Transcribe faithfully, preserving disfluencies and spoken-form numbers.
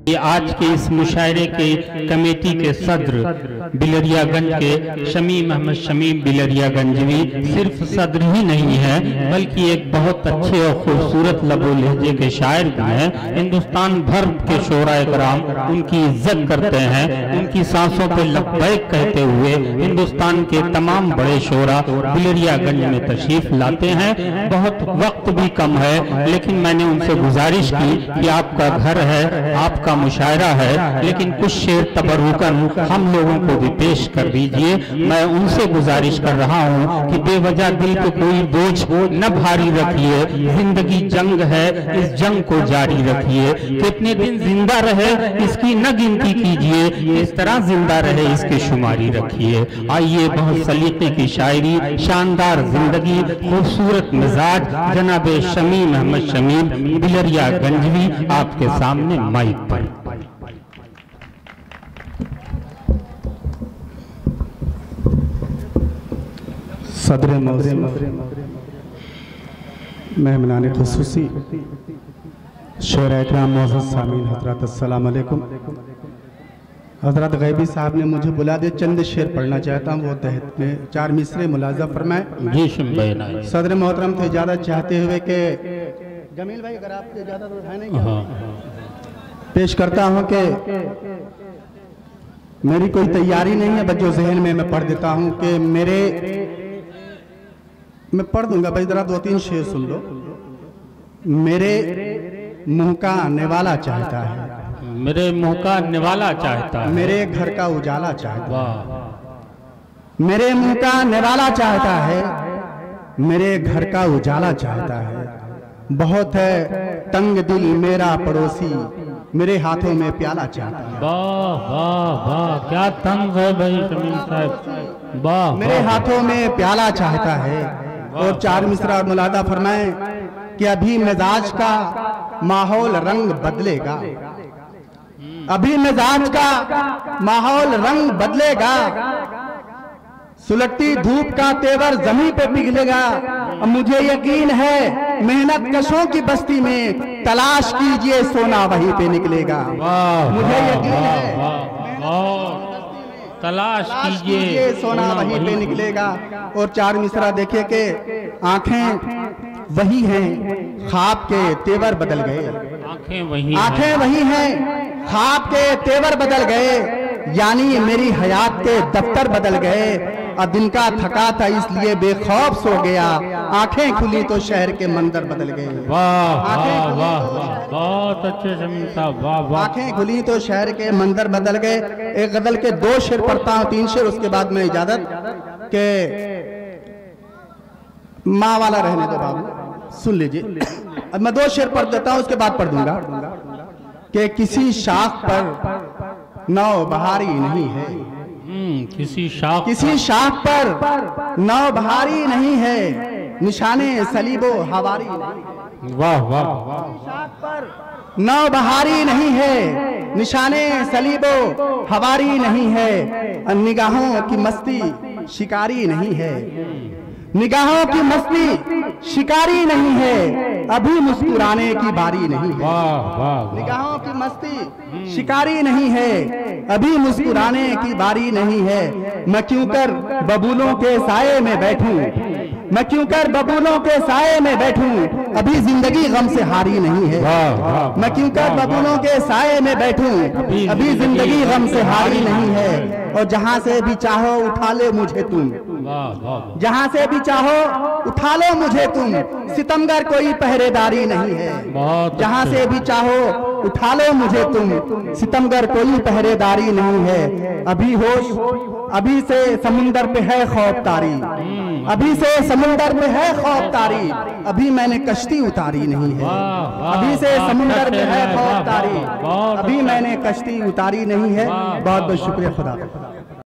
ये आज के इस मुशायरे के कमेटी के सदर बिलरियागंज के शमीम अहमद शमीम बिलरियागंजवी सिर्फ सदर ही नहीं है बल्कि एक बहुत अच्छे और खूबसूरत लबो लहजे के शायर भी हैं। हिंदुस्तान भर के शोराए कराम उनकी इज्जत करते हैं। उनकी सांसों पे लब्बैक कहते हुए हिंदुस्तान के तमाम बड़े शोरा बिलरियागंज में तशरीफ लाते हैं। बहुत वक्त भी कम है, लेकिन मैंने उनसे गुजारिश की कि आपका घर है, आपका मुशायरा है, लेकिन कुछ शेर तबरुकन हम लोगों को भी पेश कर दीजिए। मैं उनसे गुजारिश कर रहा हूँ कि बेवजह दिल पे कोई बोझ न भारी रखिए। जिंदगी जंग है, इस जंग को जारी रखिए। कितने दिन जिंदा रहे इसकी न गिनती कीजिए, इस तरह जिंदा रहे इसकी शुमारी रखिए। आइए, बहुत सलीके की शायरी, शानदार जिंदगी, खूबसूरत मिजाज, जनाबे शमीम अहमद शमीम बिलरियागंजवी आपके सामने माइक पर। सदर मेहमानान खुसूसी शेर इकराम मोअज़्ज़ज़ सामीन हज़रात अस्सलाम अलैकुम। हज़रत गैबी साहब ने मुझे बुला दिया, चंद शेर पढ़ना चाहता हूँ, वो तहत में चार मिसरे मुलाज़ा फरमाए। सदर मोहतरम से इजाज़त चाहते हुए कि जमील भाई अगर आपकी इजाज़त है नहीं, पेश करता हूँ कि मेरी कोई तैयारी नहीं है, बस जो जहन में मैं पढ़ देता हूँ कि मेरे मैं पढ़ दूंगा भाई, जरा दो तीन शेर सुन लो। मेरे मुंह का निवाला चाहता है, मेरे मुंह का निवाला चाहता है, मेरे घर का उजाला चाहता है। मेरे मुंह का निवाला चाहता है, मेरे घर का उजाला चाहता है। बहुत है तंग दिल मेरा पड़ोसी, मेरे हाथों में प्याला चाहता है। वाह वाह वाह, क्या तंग है भाई शमीम साहब, वाह। मेरे हाथों में प्याला चाहता है। और चार मिसरा और मुलादा फरमाए कि अभी मिजाज का माहौल रंग बदलेगा, अभी मिजाज का माहौल रंग बदलेगा। सुलगती धूप का तेवर जमीन पे पिघलेगा। मुझे यकीन है मेहनत कशों की बस्ती में तलाश कीजिए सोना वहीं पे निकलेगा। मुझे यकीन है तलाश कीजिए सोना वहीं पे निकलेगा। और चार मिसरा देखिए कि आंखें वही हैं, ख्वाब के तेवर बदल गए। आंखें वही आंखें वही हैं, ख्वाब के तेवर बदल गए। यानी मेरी हयात के दफ्तर बदल गए। और दिन का थका था इसलिए बेखौफ सो गया। आंखें खुली तो शहर के मंदिर बदल गए। वाह वाह वाह, बहुत अच्छे शमीम साहब, वाह वाह। आंखें खुली तो शहर के मंदिर बदल गए। एक गजल के दो शेर पढ़ता हूँ, तीन शेर, उसके बाद में इजाजत के माँ वाला रहने दो बाबू, सुन लीजिए। अब मैं दो शेर पढ़ देता हूँ, उसके बाद पढ़ दूंगा कि किसी शाख पर नौ बहारी नहीं है, किसी शाख किसी शाख पर नौ बहारी नहीं है, निशाने सलीबो हवारी नहीं। वाह वाह, शाख पर नौ बहारी नहीं है, निशाने सलीबो हवारी नहीं है। निगाहों की मस्ती शिकारी नहीं है, निगाहों की मस्ती शिकारी नहीं है, अभी मुस्कुराने की बारी नहीं है। वाह वाह, निगाहों की मस्ती शिकारी नहीं है, अभी मुस्कुराने की बारी नहीं है। मैं क्यों कर बबूलों के साये में बैठूं, मैं क्यों कर बबूलों के साये में बैठूं, अभी जिंदगी गम से हारी नहीं है। मैं क्यों कर बबूलों के साये में बैठूं, अभी जिंदगी गम से हारी नहीं है। और जहां से भी चाहो उठा ले मुझे तुम, जहां से भी चाहो उठा लो मुझे तुम, सितमगर कोई पहरेदारी नहीं है। जहां से भी चाहो उठा लो मुझे तुम, सितमगर कोई पहरेदारी नहीं है। अभी होश अभी से समुंदर पे है खौफ तारी, अभी से समुंदर पे है खौफ तारी, अभी मैंने कश्ती उतारी नहीं है। अभी से समुंदर पे है खौफ तारी, अभी मैंने कश्ती उतारी नहीं है। बहुत बहुत शुक्रिया, खुदा।